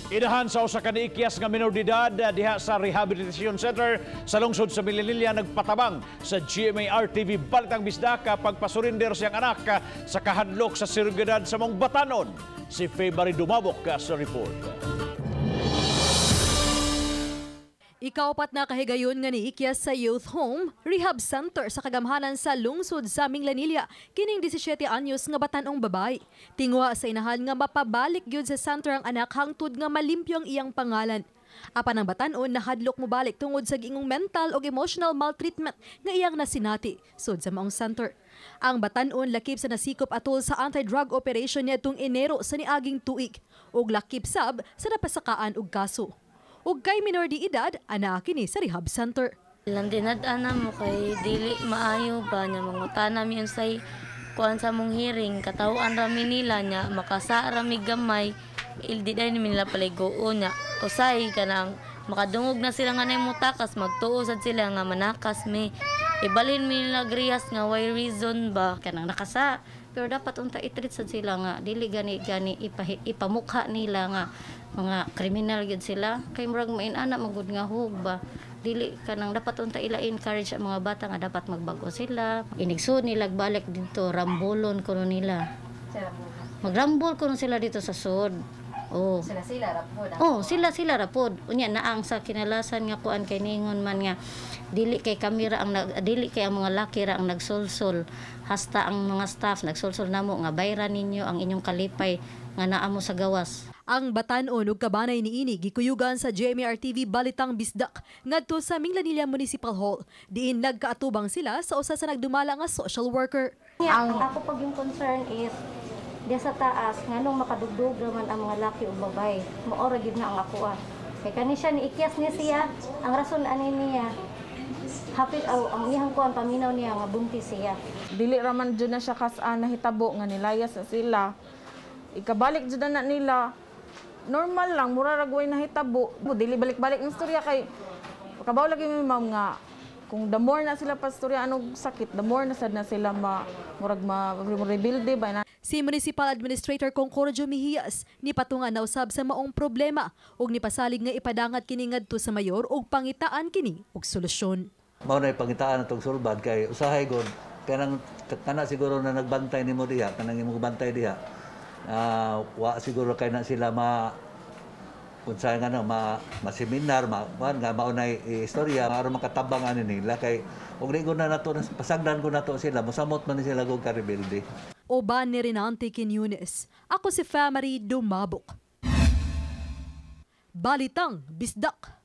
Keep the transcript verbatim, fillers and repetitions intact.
Inahan sa usa ka niikyas nga minor de edad diha sa Rehabilitation Center sa lungsod sa Milililla nagpatabang sa G M A R T V Balitang Bisdaka pagpasurinder siyang anak sa kahadlok sa seguridad sa mong Batanon. Si February Dumabok sa report. Ikaapat na kahigayon nga niikyas sa Youth Home Rehab Center sa kagamhanan sa lungsod sa Minglanilla kining disisyete anyos nga batanong babae. Tingwa sa inahan nga mapabalik gyud sa center ang anak hangtod nga malimpyo ang iyang pangalan. Apan ang batanon nahadlok mo balik tungod sa giingong mental o emotional maltreatment nga iyang nasinati sud sa maong center. Ang batanon lakip sa nasikop atol sa anti-drug operation niadtong Enero sa niaging tuig ug lakip sab sa napasakaan og kaso. Ug kay minor de edad ana kini sa rehab center. Landinad-ana mo kay dili maayo ba nya mangutana mi unsay kuan sa mong hearing katawhan ra mi nila nya makasa ra mi gamay ildi day mi nila paligoon nya usay kanang makadungog na sila nga nay mutakas magtuo sad sila nga manakas mi ibalin mi nila griyas nga why reason ba kanang nakasa pero dapat unta i-treat sad sila nga dili gani gani ipa, ipamukha nila nga mga kriminal gyud sila kay murag main-ana magud nga hugba dili kanang dapat unta ila encourage ang mga bata nga dapat magbago sila inigso nila balik dito rambolon kuno nila magrambol kuno sila dito sa sud oh sila sila rapod oh sila sila rapod unya naang sa kinalasan nga kuan kay ningon man nga dili kay kamera ang dili kay ang mga laki ra ang nagsulsol hasta ang mga staff nagsulsol namo nga bayran ninyo ang inyong kalipay nga naa mo sa gawas. Ang batanon ug kabanay niini gikuyugan sa G M A R T V Balitang Bisdak ngadto sa Minglanilla Municipal Hall diin nagkaatubang sila sa usa sa nagdumala nga social worker. Ang ako pag yung concern is diya sa taas nganong makadugdog naman ang mga laki ug babay maora gid na ang ako ah. Kay kani siya ni ikyas niya siya ang rason ani niya hapit aw ang iyang kuan paminaw niya nga buntis siya. Dili raman jud na siya kas-an nahitabo nga nilayas na sila. Ikabalik jud na nila. Normal lang mura ra gaway nahitabo. Dili balik-balik ng storya kay kabaw lagi mi ma'am nga kung the more na sila pastorya anog sakit, the more na sad na sila ma murag ma rebuild ba na. Si Municipal Administrator Concordio Mejias ni patungan na usab sa maong problema ug nipasalig nga ipadangat kini ngadto sa mayor ug pangitaan kini og solusyon. Mao na pangitaan atong sulbad kay usahay gud kanang kana siguro na nagbantay nimo diha kanang imong bantay diha. Uh, wa siguro kay na sila ma unsay nga no ma maseminar ma kuan nga maunay istorya aron makatabang ani nila kay ug ringon na nato pasagdan ko nato sila mosamot man sila gog ka rebelde. Oban ni Renante Quiñones. Ako si February Dumabok. Balitang Bisdak.